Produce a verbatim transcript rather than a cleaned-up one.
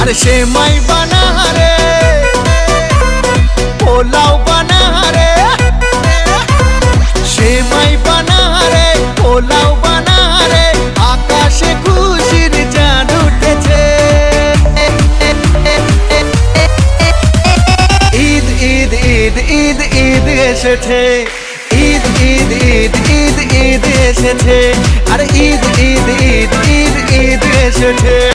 আরে সেমাই বানা রে, পোলাও বানা রে, সেমাই বানা রে, পোলাও বানা রে, আকাশে খুশির চাঁদ উঠেছে। ঈদ ঈদ ঈদ ঈদ ঈদ এসেছে, ঈদ ঈদ ঈদ ঈদ ঈদ এসেছে, আরে ঈদ ঈদ ঈদ ঈদ ঈদ এসেছে।